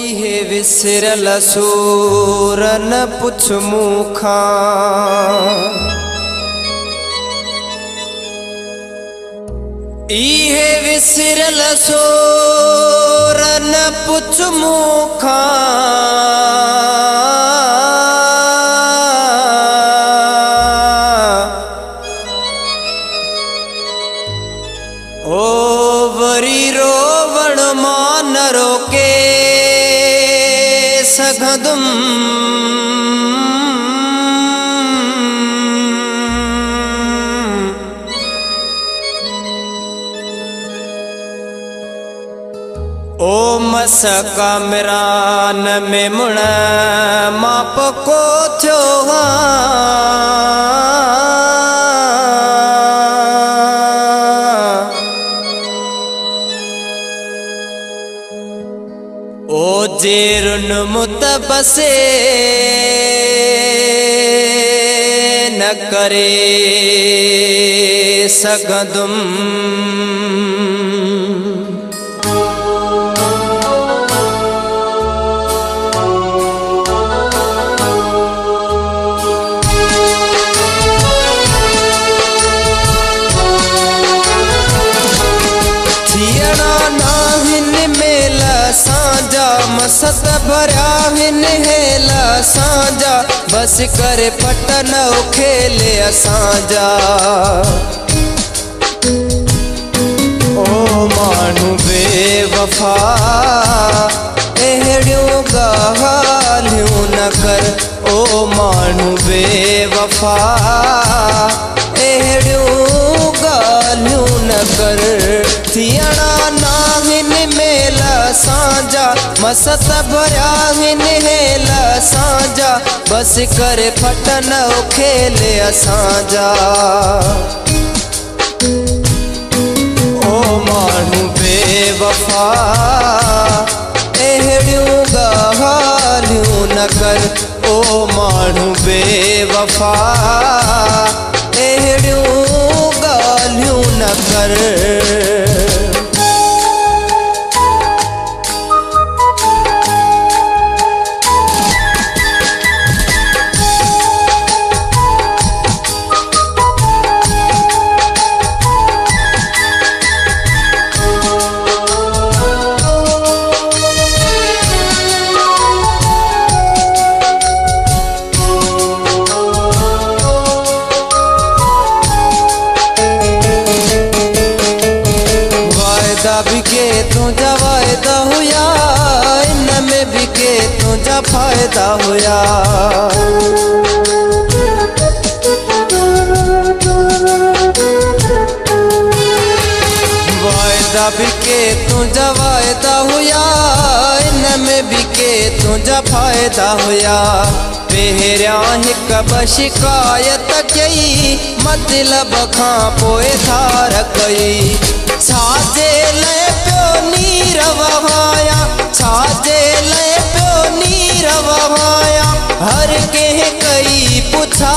इहे विसरल सूर न पुछ मूखा इहे विसरल सूर न पुछ मूखा ओ वरी रोवण मान रोके सघदुम ओ मसका मिरान में मुण माप को थियो ओ जेरुन मुतबसे न करे सघदुम मसत भरा हिन हेला सांजा बस करे पटन खेले असांजा ओ मानू बेवफा एहड़ियों गालियों न कर ओ मानू बेवफा एहड़ियों गालियों न कर थियणा नाहिन मेला सांजा मसत भरा हिन हेला सांजा बस करे फटन खेले असांजा ओ मानू बेवफा एहड़ियों गालियों न कर ओ मानू बेवफा एहड़ियों गालियों न कर बिके तुझा वायदा हुआ इनमें बिके तुझा फायदा हुआ वायदा बिके तुझा वायदा हुआ इनमें बिके तुझा फायदा हुआ पहिरियां हिक ब शिकायत कई मतलब खां पोइ धार कई छाजे लय प्यो नीर वहाया छाजे लय प्यो नीर वहाया हर केह कई पुछा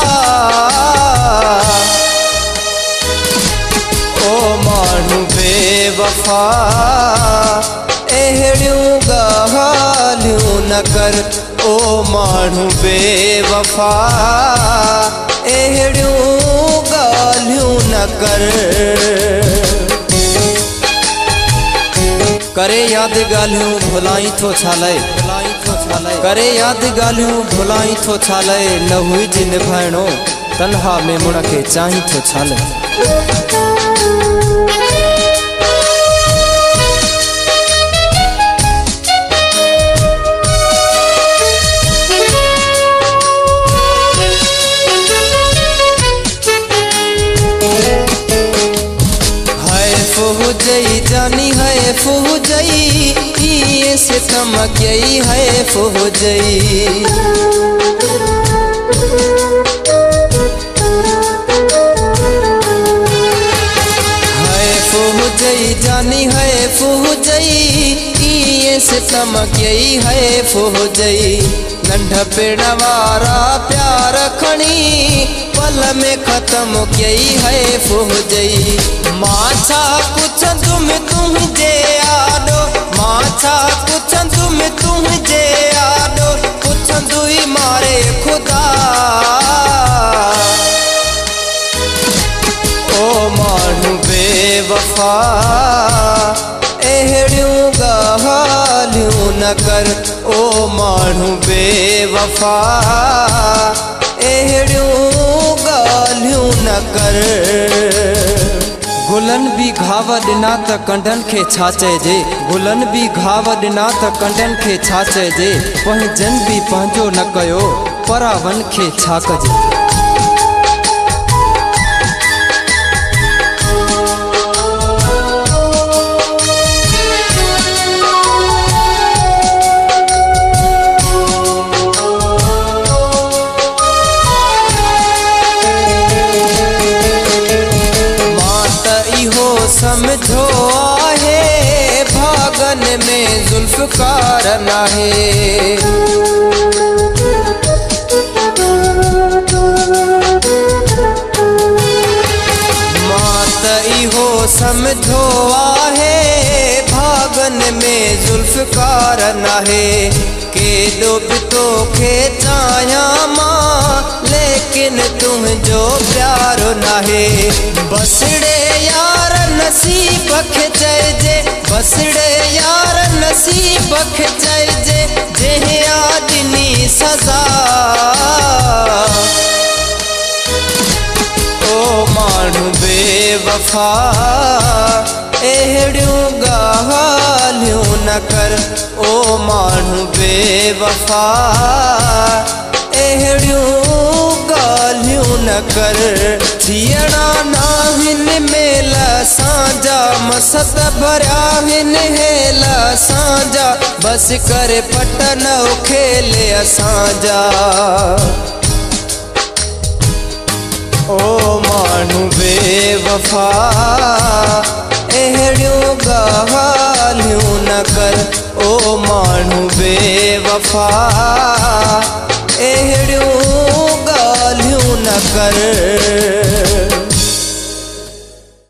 ओ मानू बेवफा एहड़ियों गालियों न कर ओ मानू बेवफा एहड़ियों गालियों न कर करे याद गालियों भुलाई थो छाले करे याद गालियों भुलाई थो छाले न हुई जी निभाइणो तन्हा में मुण के चाही थो छाले जानी है फुजई ये सितम कई है फुजई है फुजई जानी है फुजई ये सितम कई है फुजई नंढपिण वारा प्यार खणी पल में खत्म कई है फुजई माछा कुछ तुम जे आडो माछा कुछ तुम बेवफा अहिड़ियूं ॻाल्हियूं न कर ओ माण्हू बेवफा अहिड़ियूं ॻाल्हियूं न कर। गुलन भी घाव ॾिना त कंडन खे छा चइजे, गुलन भी घाव ॾिना त कंडन खे छा चइजे, पंहिंजन भी पंहिंजो न कयो परावन खे छा कजे। समझो आहे भागन में जुल्फकार नाहे, मात इहो समझो आहे भागन में जुल्फकार नाहे। केॾो बि तोखे चाहियां मां लेकिन तुंहिंजो प्यारो नाहे। बसड़े यार नसीब खे चइजे, बसड़े यार नसीब खे चइजे, जंहिं आ ॾिनी सज़ा। ओ माण्हू बेवफा अहिड़ियूं ॻाल्हियूं न कर ओ माण्हू बेवफा अहिड़ियूं ॻाल्हियूं न कर। थियणा नाहिनि मेल असांजा, मसत भरिया आहिनि हेल असांजा, बसि करे पट न खेले असांजा। ओ माण्हू बेवफा अहिड़ियूं ॻाल्हियूं न कर ओ माण्हू बेवफा अहिड़ियूं ॻाल्हियूं न कर।